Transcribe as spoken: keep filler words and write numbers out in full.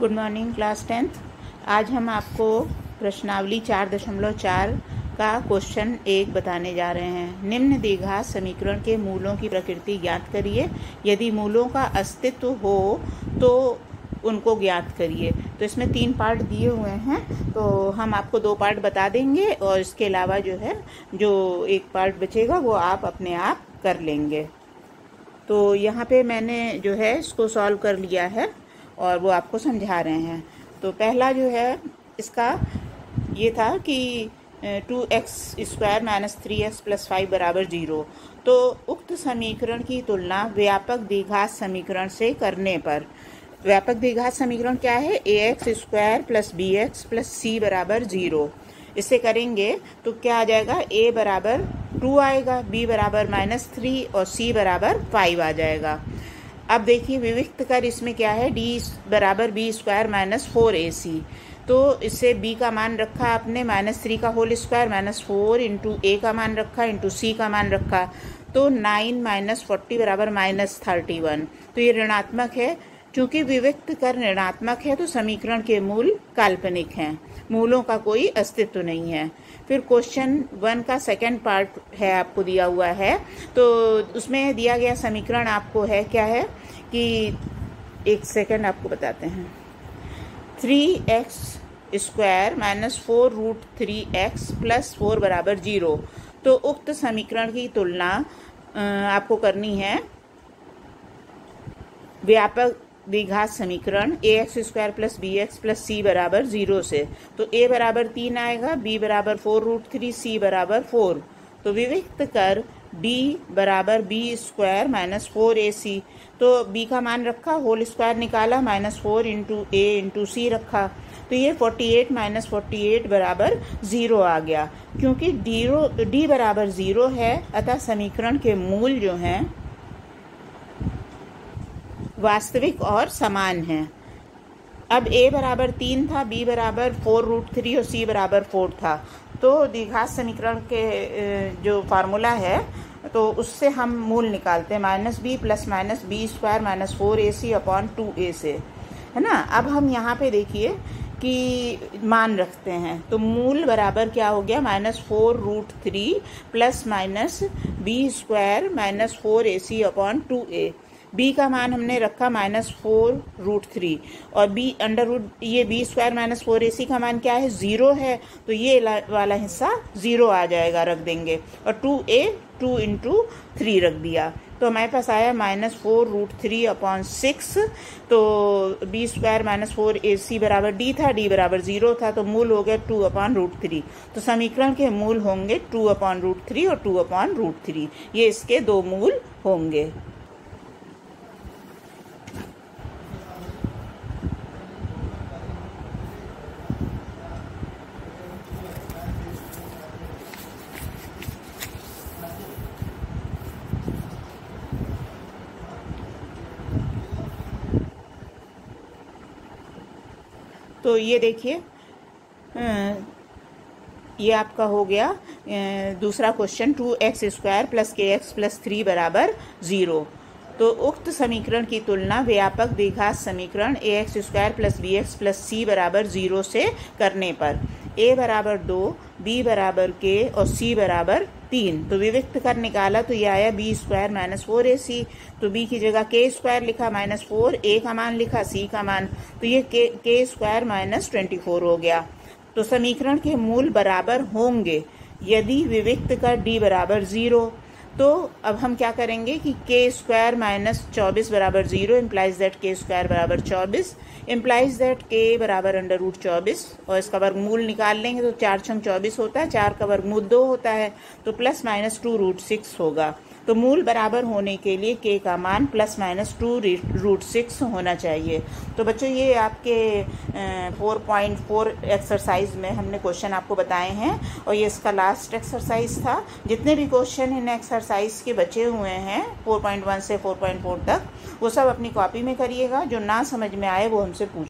Good morning class tenth. आज हम आपको प्रश्नावली चार दशमलव चार का क्वेश्चन एक बताने जा रहे हैं। निम्न द्विघात समीकरण के मूलों की प्रकृति ज्ञात करिए। यदि मूलों का अस्तित्व हो तो उनको ज्ञात करिए। तो इसमें तीन पार्ट दिए हुए हैं, तो हम आपको दो पार्ट बता देंगे और इसके अलावा जो है जो एक पार्ट बचेगा वो आप अपने आप कर लेंगे। तो यहाँ पे मैंने जो है इसको सॉल्व कर लिया है और वो आपको समझा रहे हैं। तो पहला जो है इसका ये था कि two x square minus three x plus five बराबर जीरो। तो उक्त समीकरण की तुलना व्यापक द्विघात समीकरण से करने पर, व्यापक द्विघात समीकरण क्या है? A x square plus b x plus c बराबर जीरो। इससे करेंगे तो क्या आ जाएगा? ए बराबर टू आएगा, बी बराबर माइनस थ्री और सी बराबर फाइव आ जाएगा। अब देखिए विविक्त कर इसमें क्या है? डी बराबर b square minus four a c. तो इससे b का मान रखा आपने माइनस थ्री का whole square minus four into a का मान रखा इंटू सी का मान रखा, तो नाइन माइनस फोर्टी बराबर माइनस थर्टी वन। तो ये ऋणात्मक है। चूंकि विविक्त कर ऋणात्मक है तो समीकरण के मूल काल्पनिक हैं, मूलों का कोई अस्तित्व नहीं है। फिर क्वेश्चन वन का सेकंड पार्ट है आपको दिया हुआ है, तो उसमें दिया गया समीकरण आपको है क्या है कि एक सेकंड आपको बताते हैं। Three x square minus four root three x plus four बराबर जीरो। तो उक्त समीकरण की तुलना आपको करनी है व्यापक द्विघात समीकरण a x square plus b x plus c बराबर जीरो से। तो ए बराबर तीन आएगा, बी बराबर फोर रूट थ्री, सी बराबर फोर। तो विविक्त कर डी बराबर b square minus four a c. तो बी का मान रखा, होल स्क्वायर निकाला, minus four into a into c रखा। तो ये forty eight minus forty eight बराबर ज़ीरो आ गया। क्योंकि डीरो डी बराबर ज़ीरो है अतः समीकरण के मूल जो हैं वास्तविक और समान है। अब a बराबर तीन था, b बराबर फोर रूट थ्री और c बराबर फोर था। तो द्विघात समीकरण के जो फार्मूला है तो उससे हम मूल निकालते हैं, minus b plus minus b square minus four a c upon two a से, है ना। अब हम यहाँ पे देखिए कि मान रखते हैं तो मूल बराबर क्या हो गया? Minus four root three plus minus b square minus four a c upon two a. b का मान हमने रखा माइनस फोर रूट थ्री और b अंडर रूट, ये b square minus four a c का मान क्या है? ज़ीरो है। तो ये वाला हिस्सा ज़ीरो आ जाएगा, रख देंगे। और two a two into three रख दिया तो हमारे पास आया minus four root three upon six. तो b square minus four a c बराबर डी था, डी बराबर ज़ीरो था, तो मूल हो गया टू अपॉन रूट थ्री। तो समीकरण के मूल होंगे टू अपॉन रूट थ्री और टू अपॉन रूट थ्री, ये इसके दो मूल होंगे। तो ये देखिए ये आपका हो गया दूसरा question, two x square plus k x plus three बराबर ज़ीरो। तो उक्त समीकरण की तुलना व्यापक द्विघात समीकरण a x square plus b x plus c बराबर ज़ीरो से करने पर a बराबर दो, b बराबर के और c बराबर तीन। तो विविक्त कर निकाला तो ये आया b square minus four a c. तो b की जगह के स्क्वायर लिखा, माइनस फोर, a का मान लिखा, c का मान, तो ये के के स्क्वायर माइनस ट्वेंटी फोर हो गया। तो समीकरण के मूल बराबर होंगे यदि विविक्त कर d बराबर ज़ीरो। तो अब हम क्या करेंगे कि के स्क्वायर माइनस चौबीस बराबर zero implies that k square बराबर चौबीस, इम्प्लाइज दैट के बराबर अंडर रूट चौबीस, और इसका वर्गमूल निकाल लेंगे तो चार छंग चौबीस होता है, चार का वर्गमूल दो होता है, तो plus minus two root six होगा। तो मूल बराबर होने के लिए के का मान plus minus two root six होना चाहिए। तो बच्चों ये आपके फोर पॉइंट फोर एक्सरसाइज में हमने क्वेश्चन आपको बताए हैं और ये इसका लास्ट एक्सरसाइज था। जितने भी क्वेश्चन इन एक्सरसाइज के बचे हुए हैं फोर पॉइंट वन से फोर पॉइंट फोर तक, वो सब अपनी कॉपी में करिएगा। जो ना समझ में आए वो हमसे पूछ